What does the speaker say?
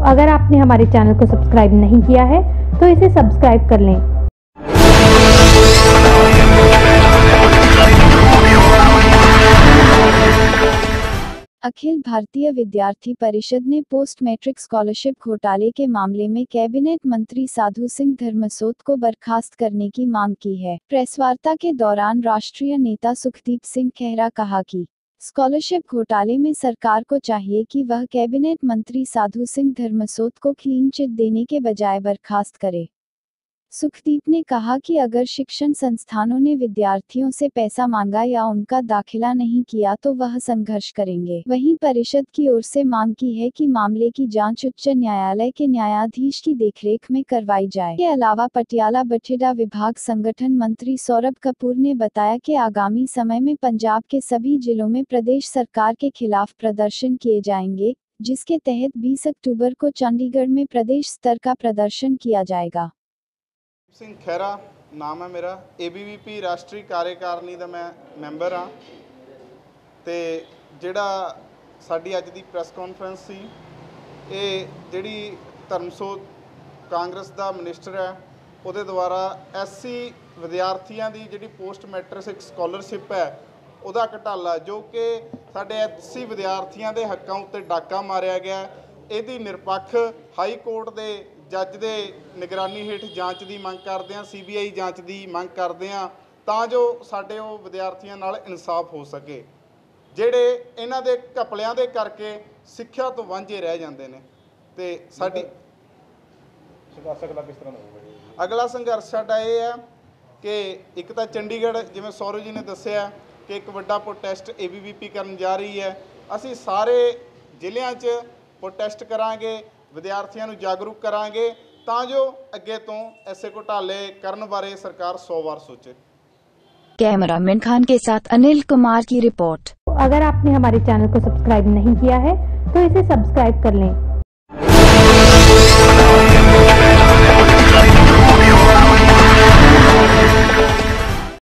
अगर आपने हमारे चैनल को सब्सक्राइब नहीं किया है तो इसे सब्सक्राइब कर लें। अखिल भारतीय विद्यार्थी परिषद ने पोस्ट मैट्रिक स्कॉलरशिप घोटाले के मामले में कैबिनेट मंत्री साधु सिंह धर्मसोत को बर्खास्त करने की मांग की है। प्रेसवार्ता के दौरान राष्ट्रीय नेता सुखदीप सिंह खेहरा कहा कि स्कॉलरशिप घोटाले में सरकार को चाहिए कि वह कैबिनेट मंत्री साधु सिंह धर्मसोत को क्लीन चिट देने के बजाय बर्खास्त करे। सुखदीप ने कहा कि अगर शिक्षण संस्थानों ने विद्यार्थियों से पैसा मांगा या उनका दाखिला नहीं किया तो वह संघर्ष करेंगे। वहीं परिषद की ओर से मांग की है कि मामले की जांच उच्च न्यायालय के न्यायाधीश की देखरेख में करवाई जाए। के अलावा पटियाला बठिंडा विभाग संगठन मंत्री सौरभ कपूर ने बताया कि आगामी समय में पंजाब के सभी जिलों में प्रदेश सरकार के खिलाफ प्रदर्शन किए जाएंगे, जिसके तहत 20 अक्टूबर को चंडीगढ़ में प्रदेश स्तर का प्रदर्शन किया जाएगा। सिंह खेहरा नाम है मेरा। ABVP राष्ट्रीय कार्यकारिणी का मैं मैंबर हाँ। तो जिहड़ा साडी अज दी प्रेस कॉन्फ्रेंस सी, ये जिहड़ी धर्मसोत कांग्रेस का मिनिस्टर है उहदे द्वारा SC विद्यार्थियों की जिहड़ी पोस्ट मैट्रिक स्कॉलरशिप है उहदा घटाला जो कि साडे SC विद्यार्थियों के हकों उत्ते डाका मारिया गया, इहदी निरपक्ष हाई कोर्ट के जज के निगरानी हेठ जांच की मंग करते हैं, CBI जांच की मंग करते हैं तां जो साडे वो विद्यार्थियों नाल इंसाफ हो सके जिहड़े इन्हां दे घपलियां दे करके सिक्ख्या तो वांझे रह जांदे ने। ते साडी अगला संघर्ष साडा ये है कि एक तो चंडीगढ़ जिवें सौरव जी ने दस्सिया कि एक वड्डा प्रोटेस्ट ABVP करन जा रही है। असीं सारे जिलिਆਂ 'ਚ प्रोटेस्ट करांगे, विद्यार्थियों को जागरूक करांगे तां जो अगे तो ऐसे घोटाले करने बारे सरकार 100 बार सोचे। कैमरामैन खान के साथ अनिल कुमार की रिपोर्ट। अगर आपने हमारे चैनल को सब्सक्राइब नहीं किया है तो इसे सब्सक्राइब कर लें।